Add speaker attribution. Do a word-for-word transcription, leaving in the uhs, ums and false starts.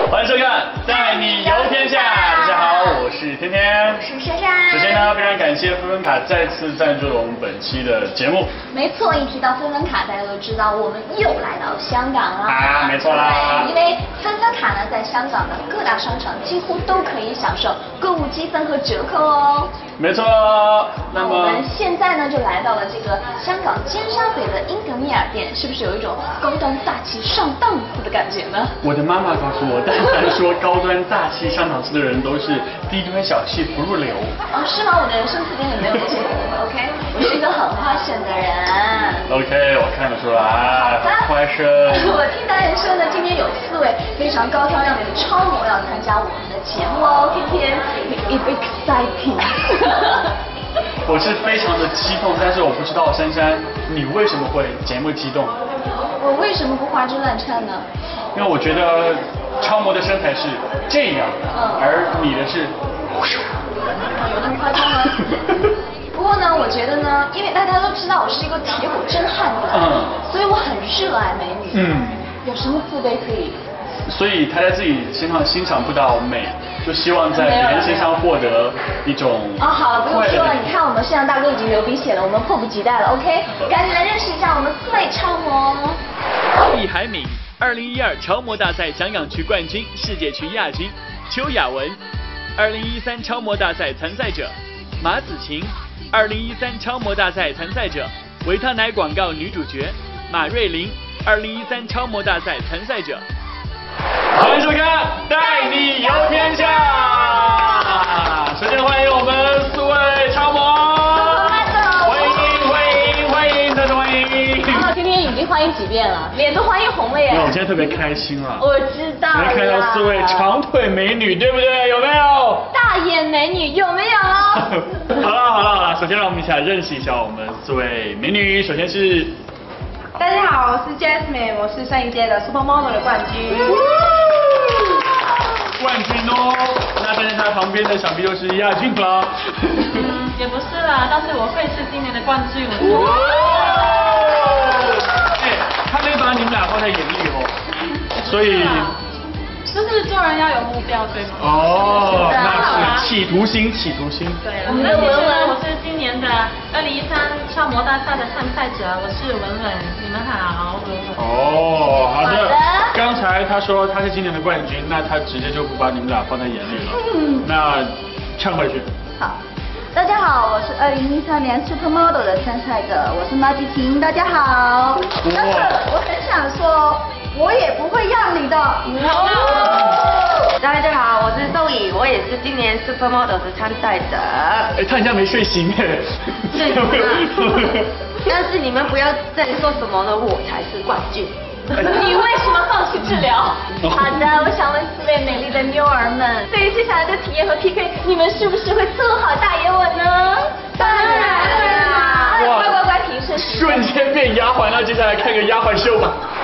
Speaker 1: 欢迎收看《带你游天下》，大家好，我是天天，
Speaker 2: 我是珊珊。
Speaker 1: 首先呢，非常感谢飞分卡再次赞助了我们本期的节目。
Speaker 2: 没错，一提到飞分卡，大家都知道我们又来到香港了。
Speaker 1: 啊，没错啦。
Speaker 2: 因为飞分卡呢，在香港的各大商场几乎都可以享受购物积分和折扣哦。
Speaker 1: 没错。那么
Speaker 2: 我们现在呢，就来到了这个香港尖沙咀的英格米尔店，是不是有一种高端大气上档次的感觉呢？
Speaker 1: 我的妈妈告诉我，但凡说高端大气上档次的人都是低端小气不入流。
Speaker 2: 哦，是吗？我的人生词典里没有这些词 ，OK？ 我是一个很花炫的人。
Speaker 1: OK， 我看得出来，很花生。
Speaker 2: 我听大人说呢，今天有四位非常高挑亮眼的超模要参加我们的节目哦，天天 ，it's exciting。
Speaker 1: 我是非常的激动，但是我不知道珊珊，你为什么会节目激动？
Speaker 2: 我为什么不花枝乱颤呢？
Speaker 1: 因为我觉得超模的身材是这样，
Speaker 2: 嗯、
Speaker 1: 而你的是，
Speaker 2: 有那么夸张吗？不过呢，我觉得呢，因为大家都知道我是一个铁骨真汉子，嗯，所以我很热爱美女，嗯，有什么自卑可以？
Speaker 1: 所以他在自己身上欣赏不到美，就希望在别人身上获得一种
Speaker 2: 哦，好了，不用说了，你看我们摄像大哥已经流鼻血了，我们迫不及待了 ，OK？ 赶紧来认识一下我们四位超模。
Speaker 3: 易海敏，二零一二超模大赛香港区冠军、世界区亚军；邱雅雯，二零一三超模大赛参赛者；马子晴，二零一三超模大赛参赛者；维他奶广告女主角马瑞玲，二零一三超模大赛参赛者。
Speaker 1: 欢迎收看《带你游天下》。首先欢迎我们四位超模，欢迎欢迎欢迎，再次欢迎。
Speaker 2: 然后今天已经欢迎几遍了，脸都欢迎红了耶。
Speaker 1: 那我今天特别开心啊！
Speaker 2: 我知道了。
Speaker 1: 能看到四位长腿美女，对不对？有没有？
Speaker 2: 大眼美女有没有？
Speaker 1: 好了好了好了，首先让我们一起来认识一下我们四位美女。首先是。
Speaker 4: 大家好，我是 Jasmine， 我是上一届的 Supermodel 的冠军。
Speaker 1: 冠军哦，那站在他旁边的想必就是亚军了。
Speaker 5: 嗯，也不是啦，但是我会是今年的冠军。
Speaker 1: 哇！哎，他没把你们俩放在眼里哦，所以。
Speaker 5: 就是做人要有目标，对吗？
Speaker 1: 哦，那是企图心，企图心。
Speaker 5: 对，我们的文文，我是今年的二零一三超模大赛的参赛者，我是文文，你们好。
Speaker 1: 哦，好的。刚才他说他是今年的冠军，那他直接就不把你们俩放在眼里了。嗯。那唱回去。
Speaker 4: 好，大家好，我是二零一三年 Supermodel 的参赛者，我是马吉婷，大家好。但是我很想说。我也不会让你的。
Speaker 6: 大家好，我是周乙，我也是今年 Supermodel 的参赛者。
Speaker 1: 哎，他好像没睡醒哎。
Speaker 6: 对但是你们不要再说什么了，我才是冠军。
Speaker 2: 你为什么放弃治疗？好的，我想问四位美丽的妞儿们，对于接下来的体验和 P K， 你们是不是会做好大爷吻呢？
Speaker 6: 当然啦！
Speaker 2: 乖乖乖，挺身。
Speaker 1: 瞬间变丫鬟，那接下来看个丫鬟秀吧。